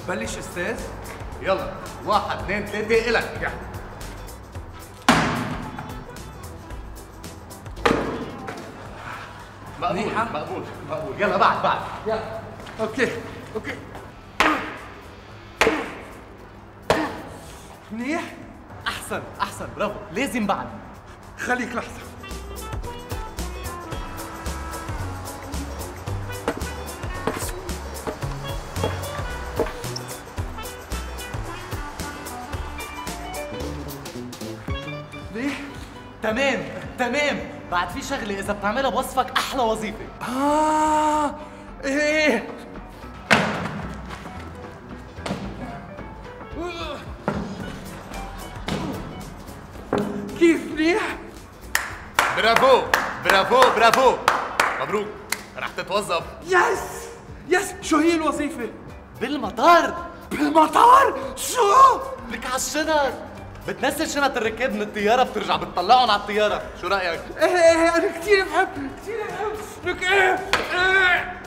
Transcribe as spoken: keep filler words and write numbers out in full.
بلش استاذ. يلا واحد اثنين ثلاثة إلك. مقبول مقبول مقبول. يلا بعد بعد. يلا اوكي اوكي. منيح. احسن احسن برافو. لازم بعد. خليك لحظة. ليه؟ تمام تمام. بعد في شغلة إذا بتعملها بوصفك أحلى وظيفة. آه إيه. كيف منيح؟ برافو برافو برافو. مبروك رح تتوظف. يس يس. شو هي الوظيفة؟ بالمطار. بالمطار؟ شو؟ لك على الشنط. بتنزل شنط الركاب من الطيارة بترجع بتطلعهم على الطيارة. شو رأيك؟ ايه ايه انا كثير بحب كثير بحب لك ايه ايه